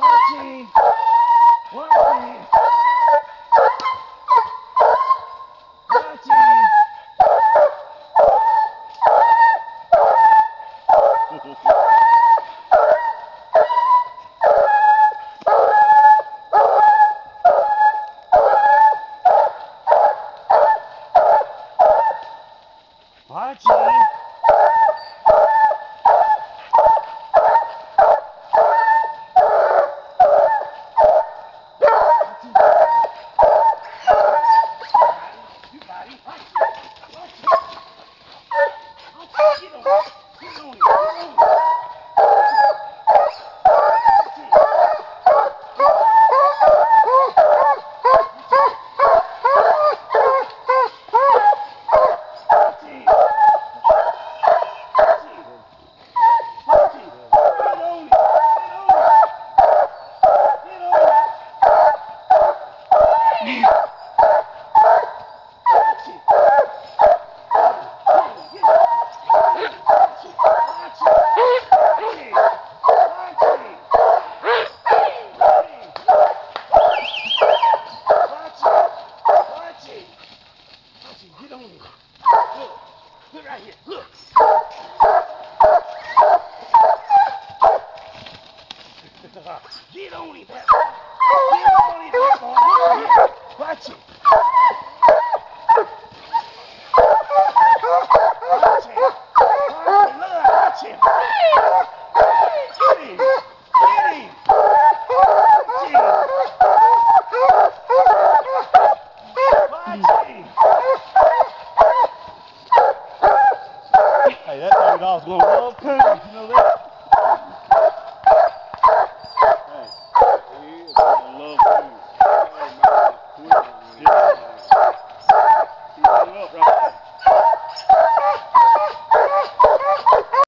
Watching. Watching. Watching. Watching. You got him. Watch it. Watch it. Get on him. Get on him. Get on him. Get on him. Look. Look right here. Look. Get on him, Pepper. Get on him, Pepper. Watch it.